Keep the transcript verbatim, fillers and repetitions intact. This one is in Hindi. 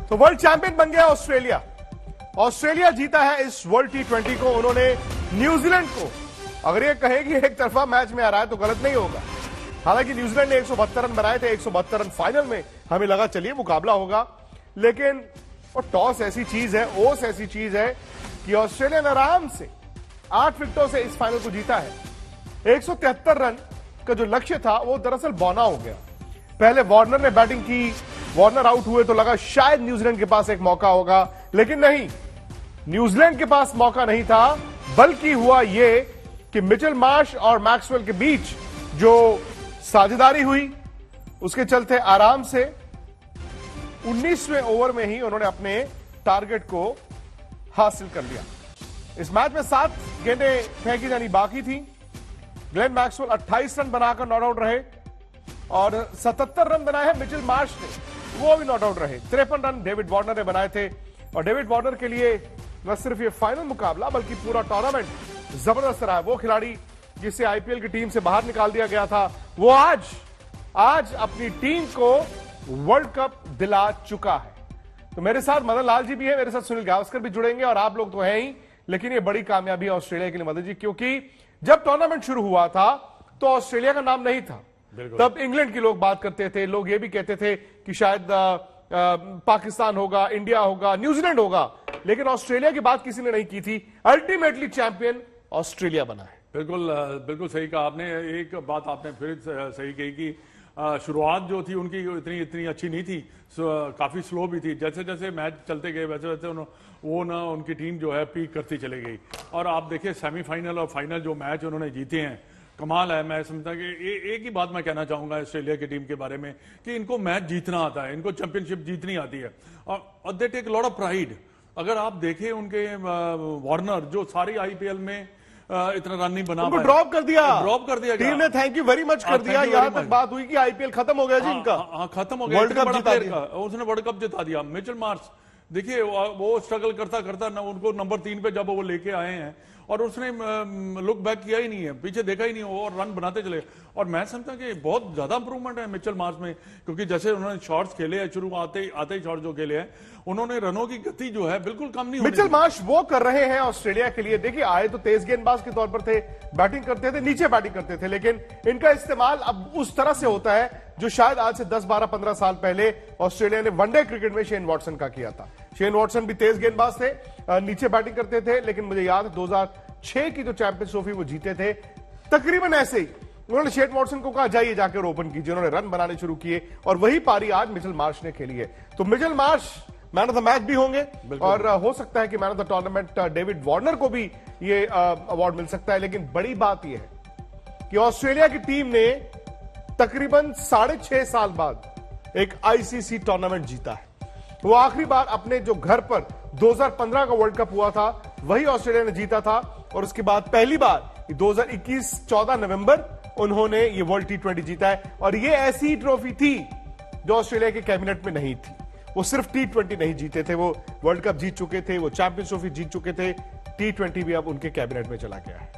तो वर्ल्ड चैंपियन बन गया ऑस्ट्रेलिया। ऑस्ट्रेलिया जीता है इस वर्ल्ड टी ट्वेंटी को। उन्होंने न्यूजीलैंड को, अगर ये कहे कि एक तरफा मैच में आ रहा है तो गलत नहीं होगा। हालांकि न्यूजीलैंड ने एक सौ बहत्तर रन बनाए थे, एक सौ बहत्तर रन फाइनल में हमें लगा चलिए मुकाबला होगा, लेकिन और टॉस ऐसी चीज है, ओस ऐसी चीज है कि ऑस्ट्रेलिया ने आराम से आठ विकेटों से इस फाइनल को जीता है। एक सौ तिहत्तर रन का जो लक्ष्य था वो दरअसल बौना हो गया। पहले वार्नर ने बैटिंग की, वार्नर आउट हुए तो लगा शायद न्यूजीलैंड के पास एक मौका होगा, लेकिन नहीं, न्यूजीलैंड के पास मौका नहीं था, बल्कि हुआ यह कि मिचेल मार्श और मैक्सवेल के बीच जो साझेदारी हुई उसके चलते आराम से उन्नीसवें ओवर में ही उन्होंने अपने टारगेट को हासिल कर लिया। इस मैच में सात गेंदें फेंकी जानी बाकी थी। ग्लेन मैक्सवेल अट्ठाईस रन बनाकर नॉट आउट रहे और सतहत्तर रन बनाए हैं मिचेल मार्श ने, वो भी नॉट आउट रहे। तिरपन रन डेविड वार्नर ने बनाए थे और डेविड वार्नर के लिए न सिर्फ ये फाइनल मुकाबला बल्कि पूरा टूर्नामेंट जबरदस्त रहा। वो खिलाड़ी जिसे आईपीएल की टीम से बाहर निकाल दिया गया था, वो आज आज अपनी टीम को वर्ल्ड कप दिला चुका है। तो मेरे साथ मदन लाल जी भी है, मेरे साथ सुनील गावस्कर भी जुड़ेंगे और आप लोग तो हैं ही, लेकिन ये बड़ी कामयाबी है ऑस्ट्रेलिया के लिए मदन जी, क्योंकि जब टूर्नामेंट शुरू हुआ था तो ऑस्ट्रेलिया का नाम नहीं था। तब इंग्लैंड के लोग बात करते थे, लोग ये भी कहते थे कि शायद आ, आ, पाकिस्तान होगा, इंडिया होगा, न्यूजीलैंड होगा, लेकिन ऑस्ट्रेलिया की बात किसी ने नहीं की थी। अल्टीमेटली चैंपियन ऑस्ट्रेलिया बना है। बिल्कुल बिल्कुल सही कहा आपने। एक बात आपने फिर सही कही कि शुरुआत जो थी उनकी इतनी इतनी अच्छी नहीं थी, काफी स्लो भी थी। जैसे जैसे मैच चलते गए वैसे वैसे वो ना उनकी टीम जो है पीक करती चली गई। और आप देखिए सेमीफाइनल और फाइनल जो मैच उन्होंने जीते हैं, कमाल है। मैं समझता कि ए, एक ही बात मैं कहना चाहूंगा ऑस्ट्रेलिया की टीम के बारे में कि इनको मैच जीतना आता है, इनको चैंपियनशिप जीतनी आती है और they take lot of pride. अगर आप देखें उनके वार्नर जो सारी आईपीएल में इतना रन नहीं बना पाए, ड्रॉप कर दिया ड्रॉप कर दिया टीम ने, थैंक यू वेरी मच कर दिया। यहां तक बात हुई कि आईपीएल खत्म हो गया जी इनका। हाँ खत्म हो गया, वर्ल्ड कप जिता दिया उसने, वर्ल्ड कप जिता दिया। मिचेल मार्श देखिए वो स्ट्रगल करता करता न, उनको नंबर तीन पे जब वो लेके आए हैं और उसने लुक बैक किया ही नहीं है, पीछे देखा ही नहीं और रन बनाते चले। और मैं समझता कि बहुत ज्यादा इंप्रूवमेंट है मिचेल मार्श में, क्योंकि जैसे उन्होंने शॉट्स खेले हैं, शुरू आते आते ही शॉट जो खेले हैं उन्होंने, रनों की गति जो है बिल्कुल कम नहीं हुई। मिचेल मार्श वो कर रहे हैं ऑस्ट्रेलिया के लिए। देखिए आए तो तेज गेंदबाज के तौर पर थे, बैटिंग करते थे, नीचे बैटिंग करते थे, लेकिन इनका इस्तेमाल अब उस तरह से होता है जो शायद आज से दस बारह पंद्रह साल पहले ऑस्ट्रेलिया ने वनडे क्रिकेट में शेन वॉटसन का किया था। शेन वॉटसन भी तेज गेंदबाज थे, नीचे बैटिंग करते थे, लेकिन मुझे याद है दो हजार छह की जो चैंपियंस ट्रॉफी वो जीते थे, तकरीबन ऐसे ही उन्होंने शेन वॉटसन को कहा जाइए जाकर ओपन कीजिए, उन्होंने रन बनाने शुरू किए और वही पारी आज मिचेल मार्श ने खेली है। तो Mitchell Marsh man of the match भी होंगे और हो सकता है कि man of the tournament David Warner को भी ये अवार्ड मिल सकता है। लेकिन बड़ी बात यह है कि ऑस्ट्रेलिया की टीम ने तकरीबन साढ़े छह साल बाद एक आईसीसी टूर्नामेंट जीता है। वो आखिरी बार अपने जो घर पर दो हज़ार पंद्रह का वर्ल्ड कप हुआ था वही ऑस्ट्रेलिया ने जीता था और उसके बाद पहली बार दो हज़ार इक्कीस चौदह नवंबर उन्होंने ये वर्ल्ड टी ट्वेंटी जीता है। और ये ऐसी ट्रॉफी थी जो ऑस्ट्रेलिया के कैबिनेट में नहीं थी। वो सिर्फ टी ट्वेंटी नहीं जीते थे, वो वर्ल्ड कप जीत चुके थे, वो चैंपियंस ट्रॉफी जीत चुके थे, टी ट्वेंटी भी अब उनके कैबिनेट में चला गया है।